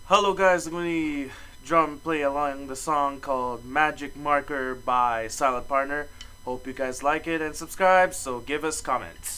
Hello guys, I'm going to drum play along the song called Magic Marker by Silent Partner. Hope you guys like it and subscribe, so give us comments.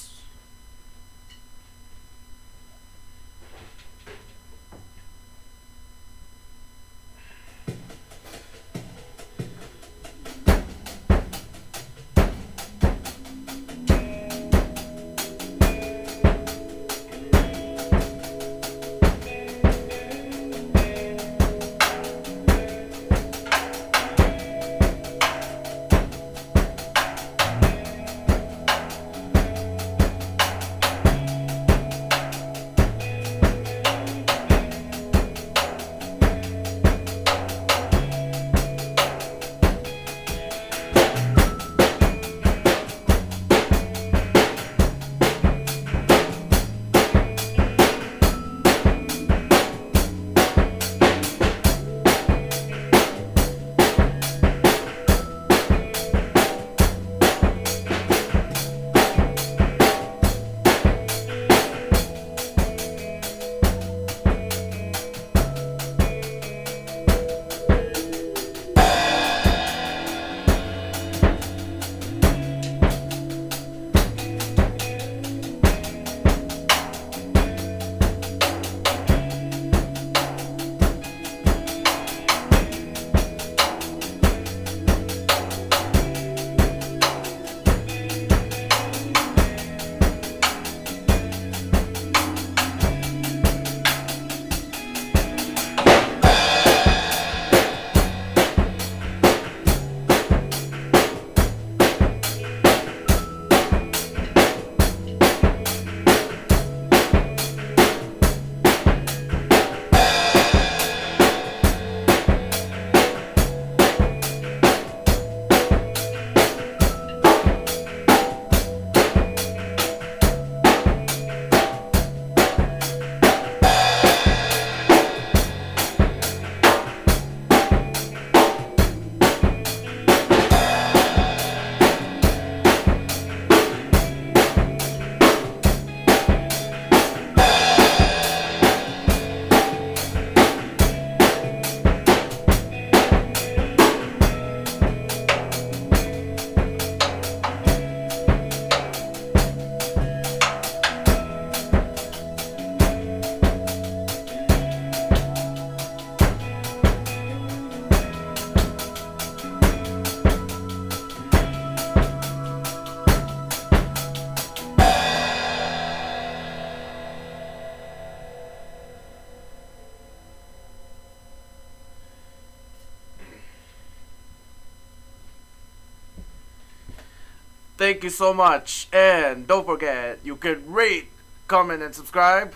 Thank you so much, and don't forget, you can rate, comment, and subscribe,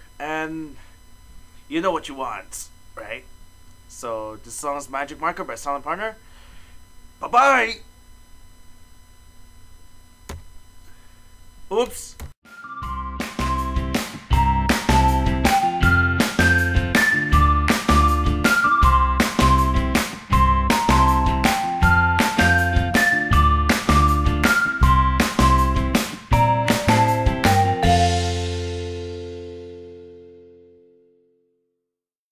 and you know what you want, right? So this song is Magic Marker by Silent Partner. Bye bye. Oops.